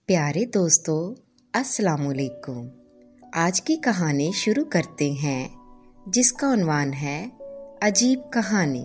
प्यारे दोस्तों, अस्सलाम वालेकुम। आज की कहानी शुरू करते हैं जिसका उन्वान है अजीब कहानी।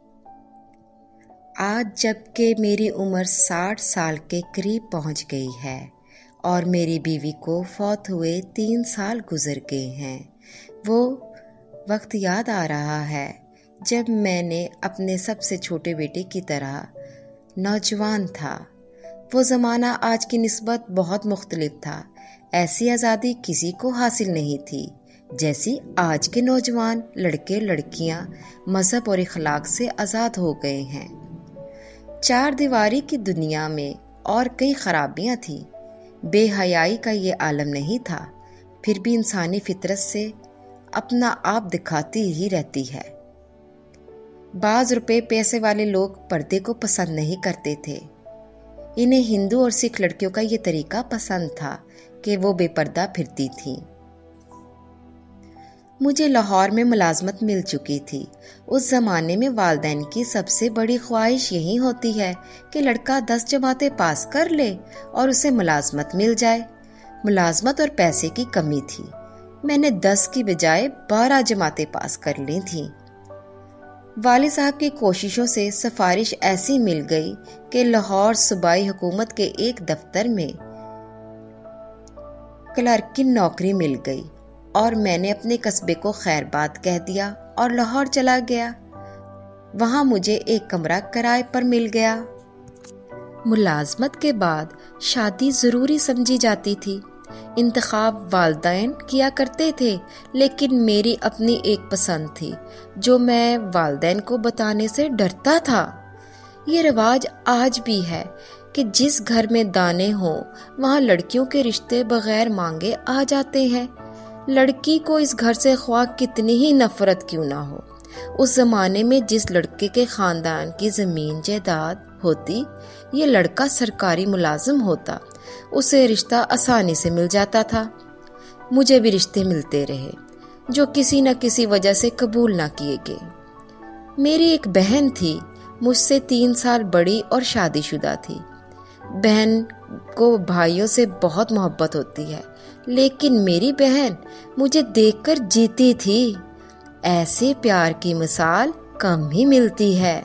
आज जबकि मेरी उम्र 60 साल के करीब पहुंच गई है और मेरी बीवी को फौत हुए 3 साल गुजर गए हैं, वो वक्त याद आ रहा है जब मैंने अपने सबसे छोटे बेटे की तरह नौजवान था। वो ज़माना आज की निस्बत बहुत मुख्तलिफ था। ऐसी आज़ादी किसी को हासिल नहीं थी जैसी आज के नौजवान लड़के लड़कियां मज़हब और इखलाक से आज़ाद हो गए हैं। 4 दीवारी की दुनिया में और कई खराबियां थी। बेहयाई का ये आलम नहीं था, फिर भी इंसानी फितरत से अपना आप दिखाती ही रहती है। बाज़ रुपए पैसे वाले लोग पर्दे को पसंद नहीं करते थे। इन्हें हिंदू और सिख लड़कियों का ये तरीका पसंद था कि वो बेपर्दा फिरती थीं। मुझे लाहौर में मुलाजमत मिल चुकी थी। उस ज़माने में वालिदैन की सबसे बड़ी ख्वाहिश यही होती है कि लड़का 10 जमातें पास कर ले और उसे मुलाजमत मिल जाए। मुलाजमत और पैसे की कमी थी। मैंने 10 की बजाय 12 जमातें पास कर ली थीं। वालिद साहब की कोशिशों से सिफारिश ऐसी मिल गई कि लाहौर सूबाई हुकूमत के एक दफ्तर में क्लर्क की नौकरी मिल गई और मैंने अपने कस्बे को खैरबाद कह दिया और लाहौर चला गया। वहां मुझे एक कमरा किराए पर मिल गया। मुलाजमत के बाद शादी जरूरी समझी जाती थी। इंतखाब वालिदैन किया करते थे, लेकिन मेरी अपनी एक पसंद थी जो मैं वालिदैन को बताने से डरता था। ये रिवाज आज भी है कि जिस घर में दाने हों वहाँ लड़कियों के रिश्ते बगैर मांगे आ जाते हैं। लड़की को इस घर से ख्वाह कितनी ही नफरत क्यों ना हो। उस जमाने में जिस लड़के के खानदान की जमीन जायदाद होती, ये लड़का सरकारी मुलाजिम होता, उसे रिश्ता आसानी से मिल जाता था। मुझे भी रिश्ते मिलते रहे जो किसी न किसी वजह से कबूल ना किए गए। मेरी एक बहन थी, मुझसे 3 साल बड़ी और शादीशुदा थी। बहन को भाइयों से बहुत मोहब्बत होती है, लेकिन मेरी बहन मुझे देखकर जीती थी। ऐसे प्यार की मिसाल कम ही मिलती है।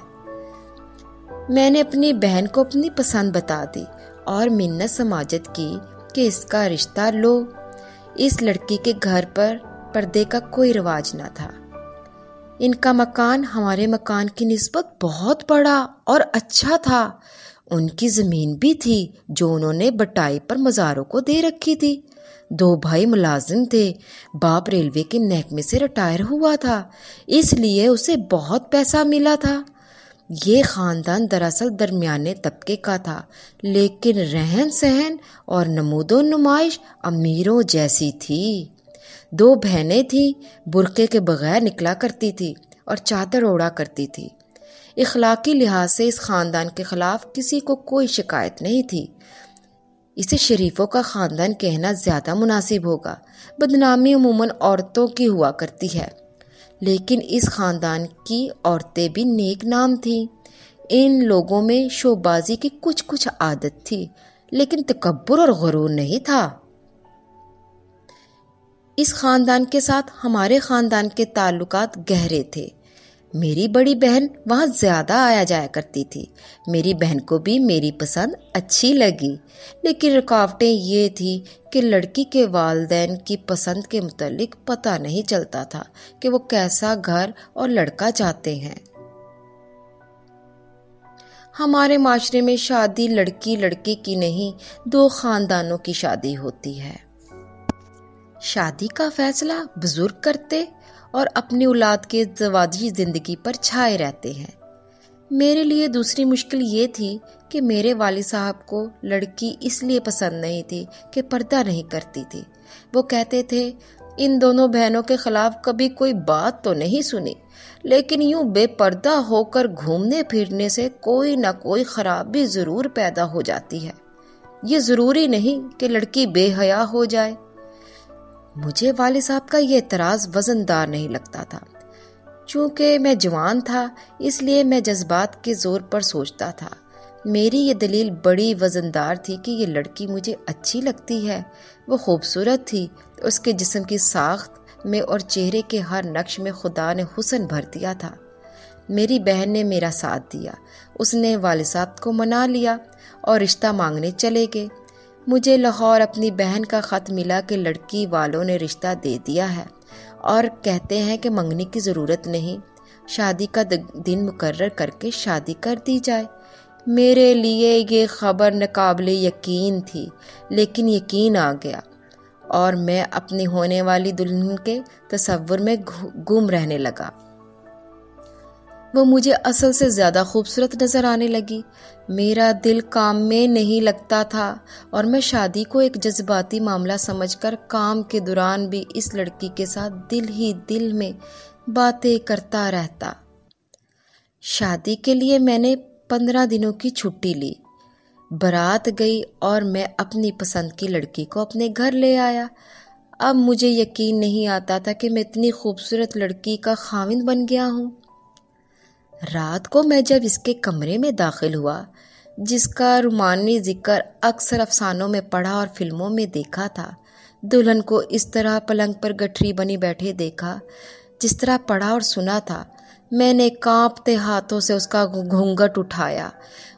मैंने अपनी बहन को अपनी पसंद बता दी और मिन्नत समाजत की कि इसका रिश्ता लो। इस लड़की के घर पर पर्दे का कोई रिवाज ना था। इनका मकान हमारे मकान की निस्बत बहुत बड़ा और अच्छा था। उनकी जमीन भी थी जो उन्होंने बटाई पर मज़ारों को दे रखी थी। 2 भाई मुलाजिम थे। बाप रेलवे के महकमे से रिटायर हुआ था, इसलिए उसे बहुत पैसा मिला था। ये खानदान दरअसल दरमियाने तबके का था, लेकिन रहन सहन और नमूदो नुमाइश अमीरों जैसी थी। 2 बहनें थीं, बुर्के के बगैर निकला करती थी और चादर ओढ़ा करती थी। इखलाकी लिहाज से इस खानदान के खिलाफ किसी को कोई शिकायत नहीं थी। इसे शरीफों का खानदान कहना ज्यादा मुनासिब होगा। बदनामी अमूमन औरतों की हुआ करती है, लेकिन इस खानदान की औरतें भी नेक नाम थीं। इन लोगों में शोबाजी की कुछ कुछ आदत थी, लेकिन तकब्बुर और गुरूर नहीं था। इस खानदान के साथ हमारे खानदान के ताल्लुकात गहरे थे। मेरी बड़ी बहन वहाँ ज्यादा आया जाया करती थी। मेरी बहन को भी मेरी पसंद अच्छी लगी, लेकिन रुकावटें ये थी कि लड़की के वालिदैन की पसंद के मुतालिक पता नहीं चलता था कि वो कैसा घर और लड़का चाहते हैं। हमारे माशरे में शादी लड़की लड़के की नहीं, 2 खानदानों की शादी होती है। शादी का फैसला बुजुर्ग करते और अपनी औलाद के ज़वाजी जिंदगी पर छाए रहते हैं। मेरे लिए दूसरी मुश्किल ये थी कि मेरे वालिद साहब को लड़की इसलिए पसंद नहीं थी कि पर्दा नहीं करती थी। वो कहते थे इन दोनों बहनों के खिलाफ कभी कोई बात तो नहीं सुनी, लेकिन यूं बेपर्दा होकर घूमने फिरने से कोई ना कोई खराबी जरूर पैदा हो जाती है। ये जरूरी नहीं कि लड़की बेहया हो जाए। मुझे वालिद साहब का ये एतराज वजनदार नहीं लगता था। चूंकि मैं जवान था, इसलिए मैं जज्बात के जोर पर सोचता था। मेरी ये दलील बड़ी वज़नदार थी कि ये लड़की मुझे अच्छी लगती है। वो खूबसूरत थी, उसके जिस्म की साख्त में और चेहरे के हर नक्श में खुदा ने हुस्न भर दिया था। मेरी बहन ने मेरा साथ दिया। उसने वालिद साहब को मना लिया और रिश्ता मांगने चले गए। मुझे लाहौर अपनी बहन का ख़त मिला कि लड़की वालों ने रिश्ता दे दिया है और कहते हैं कि मंगनी की ज़रूरत नहीं, शादी का दिन मुकर्रर करके शादी कर दी जाए। मेरे लिए ये ख़बर नाकाबिले यकीन थी, लेकिन यकीन आ गया और मैं अपनी होने वाली दुल्हन के तसव्वुर में गुम रहने लगा। वो मुझे असल से ज़्यादा खूबसूरत नज़र आने लगी। मेरा दिल काम में नहीं लगता था और मैं शादी को एक जज्बाती मामला समझकर काम के दौरान भी इस लड़की के साथ दिल ही दिल में बातें करता रहता। शादी के लिए मैंने 15 दिनों की छुट्टी ली। बारात गई और मैं अपनी पसंद की लड़की को अपने घर ले आया। अब मुझे यकीन नहीं आता था कि मैं इतनी खूबसूरत लड़की का खाविंद बन गया हूँ। रात को मैं जब इसके कमरे में दाखिल हुआ, जिसका रुमानी जिक्र अक्सर अफसानों में पढ़ा और फिल्मों में देखा था, दुल्हन को इस तरह पलंग पर गठरी बनी बैठे देखा जिस तरह पढ़ा और सुना था। मैंने कांपते हाथों से उसका घूंघट उठाया।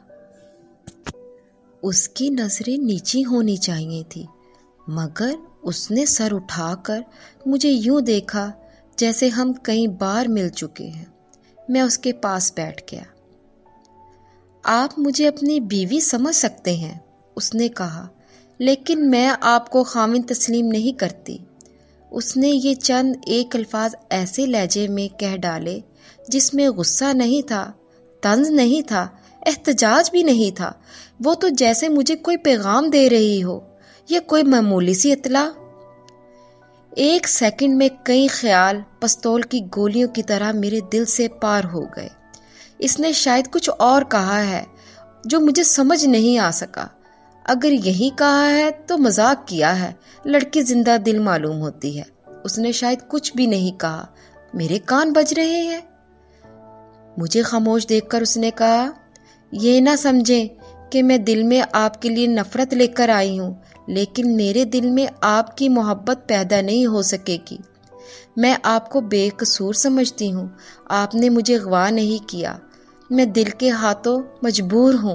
उसकी नजरें नीची होनी चाहिए थी, मगर उसने सर उठाकर मुझे यूं देखा जैसे हम कई बार मिल चुके हैं। मैं उसके पास बैठ गया। आप मुझे अपनी बीवी समझ सकते हैं, उसने कहा, लेकिन मैं आपको खामिन तस्लीम नहीं करती। उसने ये चंद एक अल्फाज ऐसे लहजे में कह डाले जिसमें गुस्सा नहीं था, तंज नहीं था, एहतजाज भी नहीं था। वो तो जैसे मुझे कोई पैगाम दे रही हो या कोई मामूली सी इत्तला। एक सेकंड में कई ख्याल पिस्तौल की गोलियों की तरह मेरे दिल से पार हो गए। इसने शायद कुछ और कहा है जो मुझे समझ नहीं आ सका। अगर यही कहा है तो मजाक किया है। लड़की जिंदा दिल मालूम होती है। उसने शायद कुछ भी नहीं कहा। मेरे कान बज रहे हैं। मुझे खामोश देखकर उसने कहा, ये ना समझें कि मैं दिल में आपके लिए नफरत लेकर आई हूँ, लेकिन मेरे दिल में आपकी मोहब्बत पैदा नहीं हो सकेगी। मैं आपको बेकसूर समझती हूँ। आपने मुझे अगवा नहीं किया। मैं दिल के हाथों मजबूर हूँ।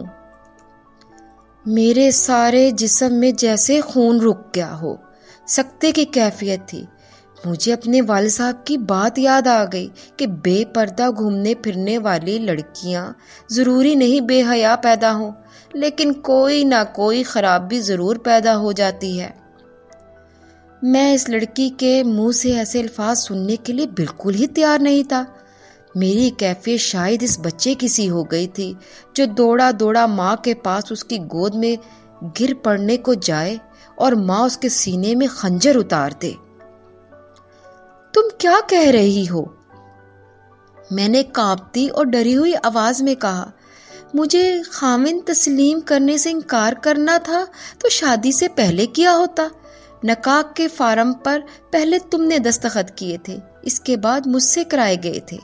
मेरे सारे जिस्म में जैसे खून रुक गया हो, सख्ते की कैफियत थी। मुझे अपने वालिद साहब की बात याद आ गई कि बेपर्दा घूमने फिरने वाली लड़कियां ज़रूरी नहीं बेहया पैदा हों, लेकिन कोई ना कोई खराबी ज़रूर पैदा हो जाती है। मैं इस लड़की के मुंह से ऐसे अल्फाज सुनने के लिए बिल्कुल ही तैयार नहीं था। मेरी कैफियत शायद इस बच्चे की सी हो गई थी जो दौड़ा दौड़ा माँ के पास उसकी गोद में गिर पड़ने को जाए और माँ उसके सीने में खंजर उतार दे। तुम क्या कह रही हो? मैंने कांपती और डरी हुई आवाज में कहा। मुझे खामिन तस्लीम करने से इनकार करना था तो शादी से पहले किया होता। निकाह के फार्म पर पहले तुमने दस्तखत किए थे, इसके बाद मुझसे कराए गए थे।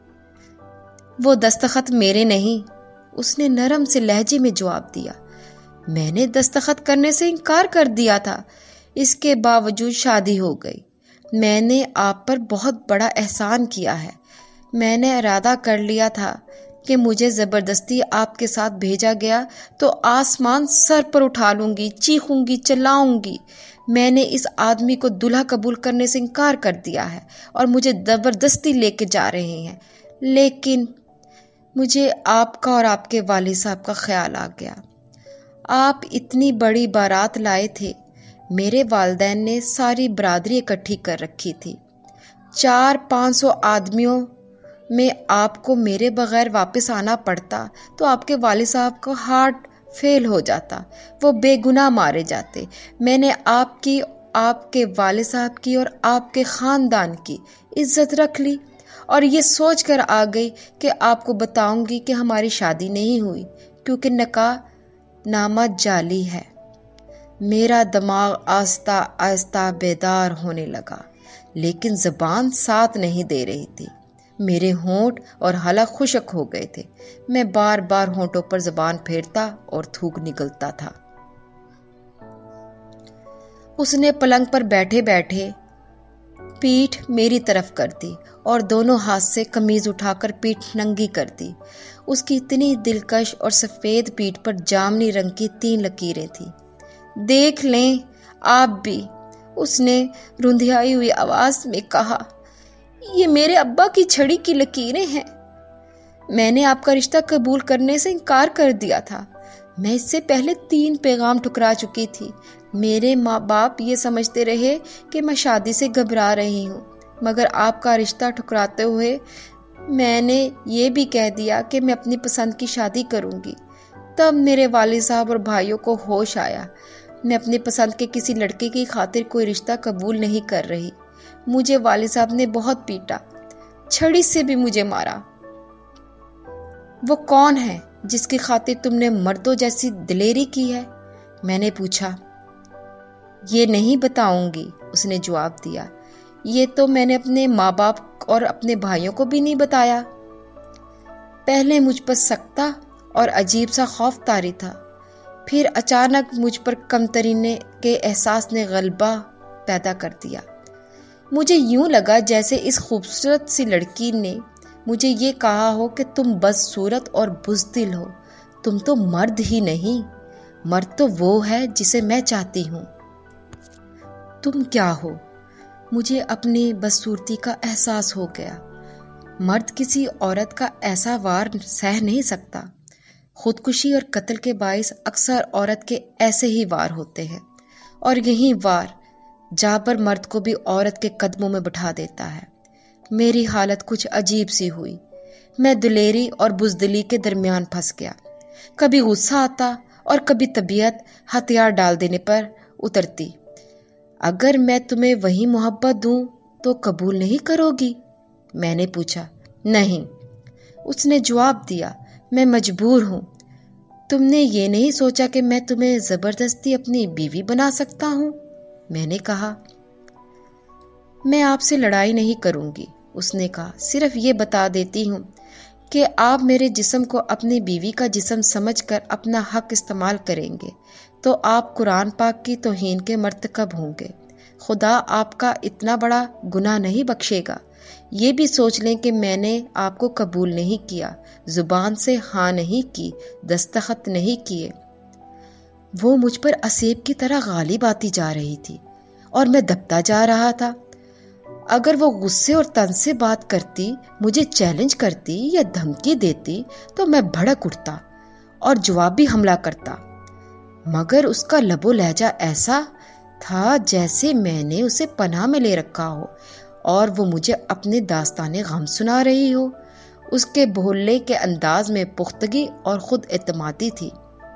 वो दस्तखत मेरे नहीं, उसने नरम से लहजे में जवाब दिया। मैंने दस्तखत करने से इनकार कर दिया था, इसके बावजूद शादी हो गई। मैंने आप पर बहुत बड़ा एहसान किया है। मैंने इरादा कर लिया था कि मुझे ज़बरदस्ती आपके साथ भेजा गया तो आसमान सर पर उठा लूंगी, चीखूंगी, चिल्लाऊंगी। मैंने इस आदमी को दूल्हा कबूल करने से इनकार कर दिया है और मुझे ज़बरदस्ती लेके जा रहे हैं। लेकिन मुझे आपका और आपके वालिद साहब का ख्याल आ गया। आप इतनी बड़ी बारात लाए थे। मेरे वालिदैन ने सारी बरादरी इकट्ठी कर रखी थी। 400-500 आदमियों में आपको मेरे बगैर वापस आना पड़ता तो आपके वालिद साहब को हार्ट फेल हो जाता, वो बेगुनाह मारे जाते। मैंने आपकी, आपके वालिद साहब की और आपके ख़ानदान की इज्जत रख ली और ये सोच कर आ गई कि आपको बताऊंगी कि हमारी शादी नहीं हुई क्योंकि निकाह नामा जाली है। मेरा दिमाग आस्ता आस्ता बेदार होने लगा, लेकिन ज़बान साथ नहीं दे रही थी। मेरे होंठ और हलक खुश्क हो गए थे। मैं बार बार होंठों पर ज़बान फेरता और थूक निकलता था। उसने पलंग पर बैठे बैठे पीठ मेरी तरफ कर दी और दोनों हाथ से कमीज उठाकर पीठ नंगी कर दी। उसकी इतनी दिलकश और सफ़ेद पीठ पर जामनी रंग की 3 लकीरें थी। देख लें आप भी, उसने रुंधियाई हुई आवाज में कहा। ये मेरे अब्बा की छड़ी की लकीरें हैं। मैंने आपका रिश्ता कबूल करने से इनकार कर दिया था। मैं इससे पहले 3 पैगाम ठुकरा चुकी थी। मेरे माँ बाप ये समझते रहे कि मैं शादी से घबरा रही हूँ, मगर आपका रिश्ता ठुकराते हुए मैंने ये भी कह दिया कि मैं अपनी पसंद की शादी करूँगी। तब मेरे वालिद साहब और भाइयों को होश आया। मैं अपनी पसंद के किसी लड़के की खातिर कोई रिश्ता कबूल नहीं कर रही। मुझे वालिद साहब ने बहुत पीटा, छड़ी से भी मुझे मारा। वो कौन है जिसकी खातिर तुमने मर्दों जैसी दिलेरी की है? मैंने पूछा। ये नहीं बताऊंगी, उसने जवाब दिया। ये तो मैंने अपने माँ बाप और अपने भाइयों को भी नहीं बताया। पहले मुझ पर सख्ता और अजीब सा खौफ तारी था, फिर अचानक मुझ पर कमतरीने के एहसास ने गलबा पैदा कर दिया। मुझे यूं लगा जैसे इस खूबसूरत सी लड़की ने मुझे ये कहा हो कि तुम बदसूरत और बुज़दिल हो, तुम तो मर्द ही नहीं, मर्द तो वो है जिसे मैं चाहती हूँ। तुम क्या हो? मुझे अपनी बदसूरती का एहसास हो गया। मर्द किसी औरत का ऐसा वार सह नहीं सकता। खुदकुशी और कत्ल के बाइस अक्सर औरत के ऐसे ही वार होते हैं, और यही वार जाबर मर्द को भी औरत के कदमों में बिठा देता है। मेरी हालत कुछ अजीब सी हुई। मैं दिलेरी और बुज़दिली के दरमियान फंस गया। कभी गुस्सा आता और कभी तबीयत हथियार डाल देने पर उतरती। अगर मैं तुम्हें वही मोहब्बत दूं तो कबूल नहीं करोगी? मैंने पूछा। नहीं, उसने जवाब दिया, मैं मजबूर हूं। तुमने ये नहीं सोचा कि मैं तुम्हें जबरदस्ती अपनी बीवी बना सकता हूं? मैंने कहा। मैं आपसे लड़ाई नहीं करूंगी, उसने कहा। सिर्फ ये बता देती हूं कि आप मेरे जिस्म को अपनी बीवी का जिस्म समझकर अपना हक इस्तेमाल करेंगे तो आप कुरान पाक की तौहीन के मर्तकब होंगे। खुदा आपका इतना बड़ा गुनाह नहीं बख्शेगा। ये भी सोच लें कि मैंने आपको कबूल नहीं किया, जुबान से हाँ नहीं की, दस्तखत नहीं किए। वो मुझ पर असेब की तरह गालिब आती जा रही थी और मैं दबता जा रहा था। अगर वो गुस्से और तन से बात करती, मुझे चैलेंज करती या धमकी देती तो मैं भड़क उठता और जवाबी हमला करता, मगर उसका लबो लहजा ऐसा था जैसे मैंने उसे पनाह में ले रखा हो और वो मुझे अपने दास्ताने गम सुना रही हो। उसके बोलने के अंदाज में पुख्तगी और खुद एतमादी थी।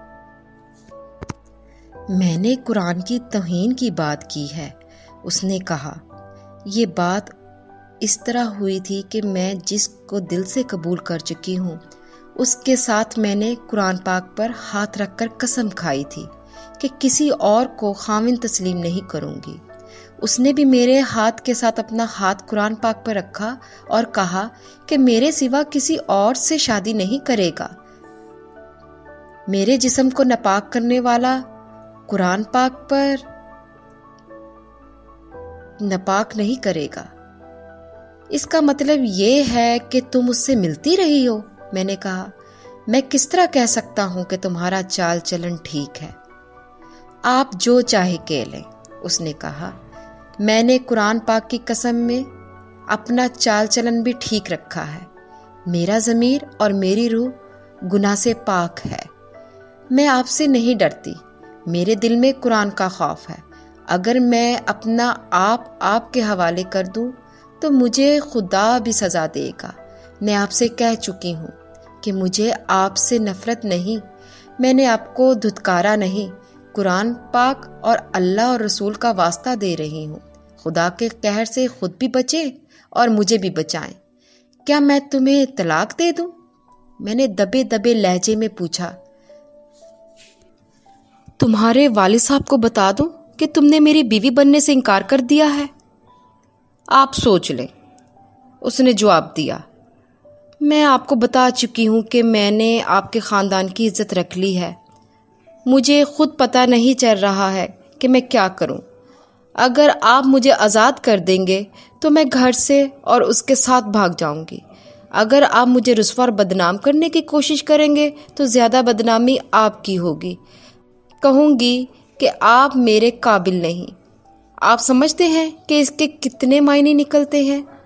मैंने कुरान की तौहीन की बात की है, उसने कहा। ये बात इस तरह हुई थी कि मैं जिसको दिल से कबूल कर चुकी हूँ उसके साथ मैंने कुरान पाक पर हाथ रखकर कसम खाई थी कि किसी और को खाविन तस्लीम नहीं करूँगी। उसने भी मेरे हाथ के साथ अपना हाथ कुरान पाक पर रखा और कहा कि मेरे सिवा किसी और से शादी नहीं करेगा। मेरे जिस्म को नापाक करने वाला कुरान पाक पर नापाक नहीं करेगा। इसका मतलब ये है कि तुम उससे मिलती रही हो? मैंने कहा। मैं किस तरह कह सकता हूं कि तुम्हारा चाल चलन ठीक है? आप जो चाहे कह लें, उसने कहा। मैंने कुरान पाक की कसम में अपना चाल चलन भी ठीक रखा है। मेरा ज़मीर और मेरी रूह गुनाह से पाक है। मैं आपसे नहीं डरती। मेरे दिल में कुरान का खौफ है। अगर मैं अपना आपके हवाले कर दूं तो मुझे खुदा भी सज़ा देगा। मैं आपसे कह चुकी हूँ कि मुझे आपसे नफ़रत नहीं। मैंने आपको धुतकारा नहीं। कुरान पाक और अल्लाह और रसूल का वास्ता दे रही हूँ, खुदा के कहर से खुद भी बचे और मुझे भी बचाएं। क्या मैं तुम्हें तलाक दे दूं? मैंने दबे दबे लहजे में पूछा। तुम्हारे वालिद साहब को बता दूं कि तुमने मेरी बीवी बनने से इनकार कर दिया है? आप सोच लें, उसने जवाब दिया। मैं आपको बता चुकी हूँ कि मैंने आपके ख़ानदान की इज़्ज़त रख ली है। मुझे खुद पता नहीं चल रहा है कि मैं क्या करूँ। अगर आप मुझे आज़ाद कर देंगे तो मैं घर से और उसके साथ भाग जाऊँगी। अगर आप मुझे रुस्वा और बदनाम करने की कोशिश करेंगे तो ज़्यादा बदनामी आपकी होगी। कहूँगी कि आप मेरे काबिल नहीं। आप समझते हैं कि इसके कितने मायने निकलते हैं?